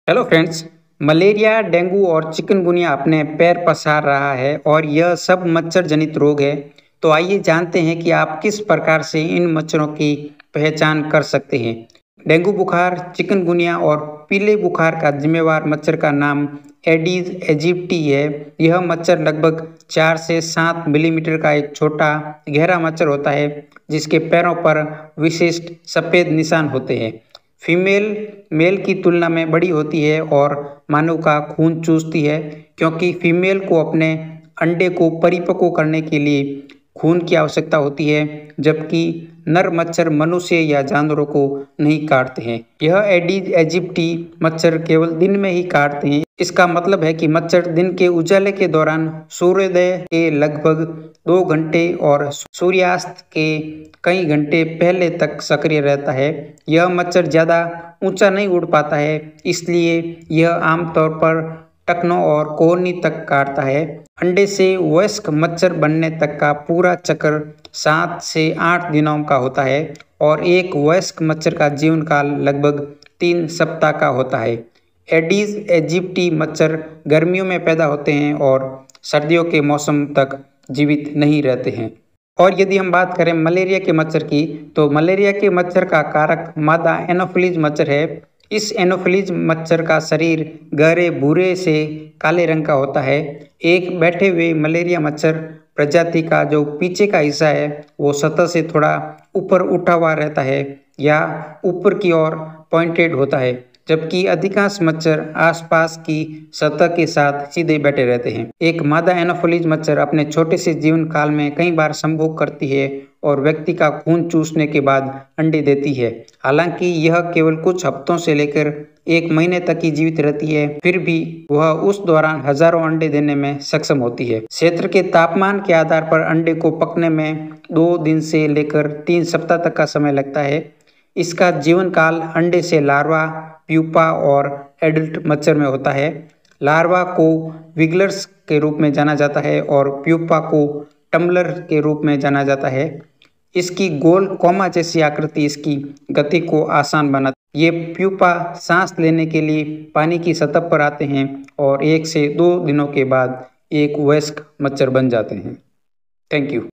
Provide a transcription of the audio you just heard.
Hello friends. Malaria, dengue और chikungunya अपने पैर पसार रहा है और यह सब मच्छर जनित रोग है। तो आइए जानते हैं कि आप किस प्रकार से इन मच्छरों की पहचान कर सकते हैं। डेंगू बुखार, चिकनगुनिया और पीले बुखार का जिम्मेवार मच्छर का नाम एडीज एजिप्टी है। यह मच्छर लगभग 4 से 7 मिलीमीटर का एक छोटा गहरा मच्छर होता है, जिसके पैरों पर विशिष्ट सफ़ेद निशान होते हैं। फीमेल मेल की तुलना में बड़ी होती है और मानव का खून चूसती है, क्योंकि फीमेल को अपने अंडे को परिपक्व करने के लिए खून की आवश्यकता होती है, जबकि नर मच्छर मनुष्य या जानवरों को नहीं काटते हैं। यह एडीज एजिप्टी मच्छर केवल दिन में ही काटते हैं। इसका मतलब है कि मच्छर दिन के उजाले के दौरान सूर्योदय के लगभग 2 घंटे और सूर्यास्त के कई घंटे पहले तक सक्रिय रहता है। यह मच्छर ज़्यादा ऊंचा नहीं उड़ पाता है, इसलिए यह आमतौर पर टखनों और कोहनी तक काटता है। अंडे से वयस्क मच्छर बनने तक का पूरा चक्र 7 से 8 दिनों का होता है और एक वयस्क मच्छर का जीवन काल लगभग 3 सप्ताह का होता है। एडीज एजिप्टी मच्छर गर्मियों में पैदा होते हैं और सर्दियों के मौसम तक जीवित नहीं रहते हैं। और यदि हम बात करें मलेरिया के मच्छर की, तो मलेरिया के मच्छर का कारक मादा एनोफिलीज मच्छर है। इस एनोफिलीज मच्छर का शरीर गहरे भूरे से काले रंग का होता है। एक बैठे हुए मलेरिया मच्छर प्रजाति का जो पीछे का हिस्सा है वो सतह से थोड़ा ऊपर उठा हुआ रहता है या ऊपर की ओर पॉइंटेड होता है, जबकि अधिकांश मच्छर आसपास की सतह के साथ सीधे बैठे रहते हैं। एक मादा एनोफिलीज मच्छर अपने छोटे से जीवन काल में कई बार संभोग करती है और व्यक्ति का खून चूसने के बाद अंडे देती है। हालांकि यह केवल कुछ हफ्तों से लेकर 1 महीने तक ही जीवित रहती है, फिर भी वह उस दौरान हजारों अंडे देने में सक्षम होती है। क्षेत्र के तापमान के आधार पर अंडे को पकने में 2 दिन से लेकर 3 सप्ताह तक का समय लगता है। इसका जीवन काल अंडे से लार्वा, प्यूपा और एडल्ट मच्छर में होता है। लार्वा को विगलर्स के रूप में जाना जाता है और प्यूपा को टम्बलर के रूप में जाना जाता है। इसकी गोल कोमा जैसी आकृति इसकी गति को आसान बनाती है। ये प्यूपा सांस लेने के लिए पानी की सतह पर आते हैं और 1 से 2 दिनों के बाद एक वयस्क मच्छर बन जाते हैं। Thank you.